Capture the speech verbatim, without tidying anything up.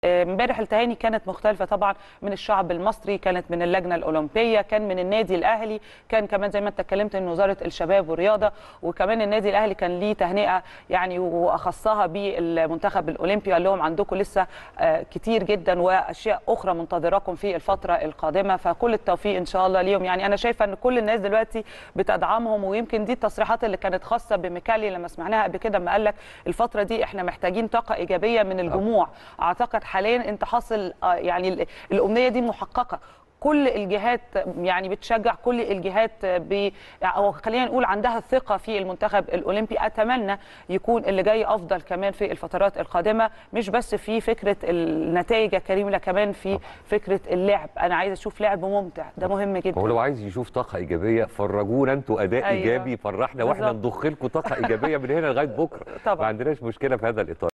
امبارح التهاني كانت مختلفه طبعا من الشعب المصري، كانت من اللجنه الاولمبيه، كان من النادي الاهلي، كان كمان زي ما انت اتكلمت من وزاره الشباب والرياضه، وكمان النادي الاهلي كان ليه تهنئه يعني واخصها بالمنتخب الاولمبي، قال لهم عندكم لسه كتير جدا واشياء اخرى منتظراكم في الفتره القادمه، فكل التوفيق ان شاء الله ليهم. يعني انا شايفه ان كل الناس دلوقتي بتدعمهم، ويمكن دي التصريحات اللي كانت خاصه بميكالي لما سمعناها قبل كده، لما قال لك الفتره دي احنا محتاجين طاقه ايجابيه من الجموع. اعتقد حاليا انت حاصل يعني الامنيه دي محققه، كل الجهات يعني بتشجع، كل الجهات ب او خلينا نقول عندها الثقه في المنتخب الاولمبي. اتمنى يكون اللي جاي افضل كمان في الفترات القادمه، مش بس في فكره النتائج يا كريم، لا كمان في فكره اللعب. انا عايز اشوف لعب ممتع، ده مهم جدا. هو لو عايز يشوف طاقه ايجابيه فرجونا انتوا اداء أيوة. ايجابي فرحنا، واحنا نضخ لكم طاقه ايجابيه من هنا لغايه بكره. طبعا ما عندناش مشكله في هذا الاطار.